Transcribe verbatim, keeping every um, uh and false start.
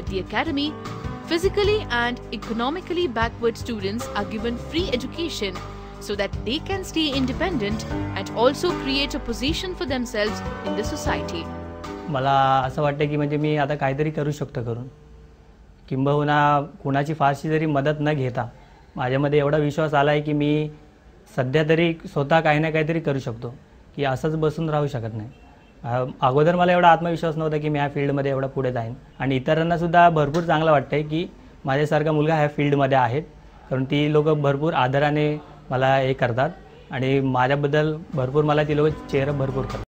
At the academy, physically and economically backward students are given free education so that they can stay independent and also create a position for themselves in the society. मला असं वाटतं की म्हणजे मी आता काहीतरी करू शकतो करून, किंबहुना कोणाची फारशी जरी मदत न घेता माझ्यामध्ये एवढा विश्वास आला आहे की मी सध्या तरी स्वतः काही ना काहीतरी करू शकतो, की असंच बसून राहू शकत नाही. अगोदर मला एवढा आत्मविश्वास नव्हता की मी ह्या फील्डमध्ये एवढा पुढे जाईन, आणि इतरांना सुद्धा भरपूर चांगलं वाटतं आहे की माझ्यासारखा मुलगा ह्या फील्डमध्ये आहेत, कारण ती लोक भरपूर आदराने मला हे करतात आणि माझ्याबद्दल भरपूर मला ती लोक चेअरअप भरपूर करतात.